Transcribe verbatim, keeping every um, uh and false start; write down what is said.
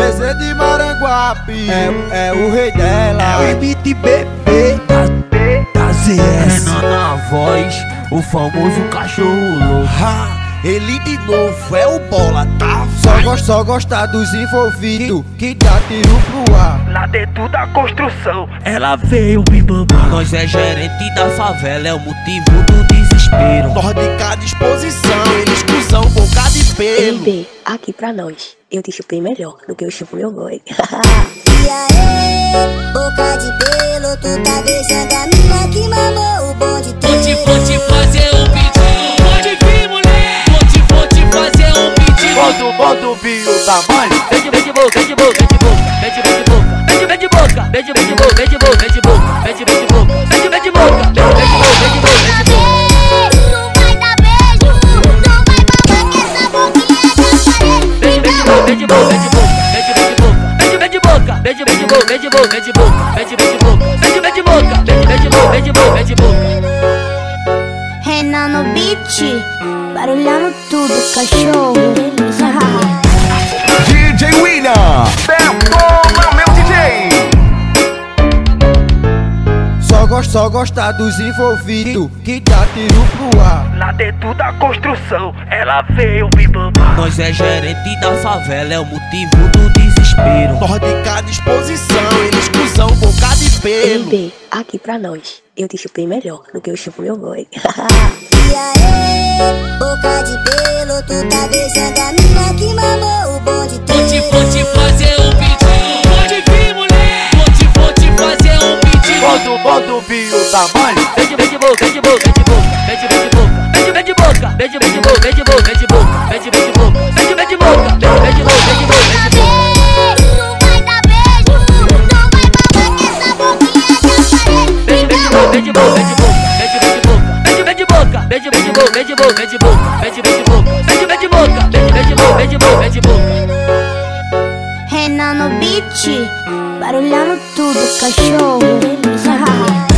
Zezé de Maranguape é, é o rei dela. É o M D B B da, da Z S. Renan na voz, o famoso cachorro louco. Ha, ele de novo é o bola, tá? Só, gost, só gosta dos envolvidos que dá tiro pro ar. Lá dentro da construção, ela veio me mamar. Nós é gerente da favela, é o motivo do desespero. Nós de cada disposição, eles cuzão boca de pelo. M B, aqui pra nós, eu te chupei melhor do que eu chupo meu boy. E aí, boca de pelo, tu tá beijando a mina que mamou o bonde teu. Vou te, vou te fazer um pedido, pode vir mulher. Vou te, vou te fazer um pedido. Quando bota o bio tamanho, Beijo, beijo, boca, beijo, boca, beijo, boca, beijo, beijo, boca, beijo, beijo, boca, beijo, beijo, boca, beijo, boca, beijo, boca, beijo, beijo, boca, beijo, beijo, boca, beijo, beijo, boca, beijo, boca, beijo, boca. Tu vai dar beijo, tu vai mamar que essa boquinha é da parede. Beijo, beijo, boca, beijo, beijo, boca, beijo, beijo, boca, beijo, beijo, boca, beijo, boca, beijo, boca, beijo, beijo, boca, beijo, beijo, boca, beijo, beijo, boca, beijo, boca, beijo, boca. Renan no beat, barulhando tudo, cachorro. D J William, detona meu D J. só gosta, só gosta dos envolvidos que dá tiro pro ar. Lá dentro da construção, ela veio me mamar. Nós é gerente da favela, é o motivo do desespero. Nós de cada disposição, eles cuzão boca de M pelo. B, aqui pra nós, eu te chupei melhor do que eu chupo meu boy. E aí, boca de pelo, tu tá beijando a mina que mamou o bonde teu. Vou te, vou te fazer um pedido, pode vir mulher. Vou te, vou te fazer um pedido. Quando bota o bio tamanho, Beijo, beijo, boca, beijo, boca, beijo, boca, beijo, beijo, boca, beijo, beijo, boca, beijo, beijo, boca, beijo, boca, beijo, beijo, boca, beijo, beijo, boca, beijo, beijo, boca, beijo, beijo, beijo, boca. Tu vai dar beijo, tu vai mamar que essa boquinha é da parede. Beijo, beijo, boca, beijo, beijo, boca, beijo, beijo, boca, beijo, beijo, boca, beijo, boca, beijo, beijo, boca, beijo, beijo, boca, beijo, beijo, boca, beijo, beijo, boca, beijo, beijo, boca. Renan no beat, barulhando tudo, cachorro.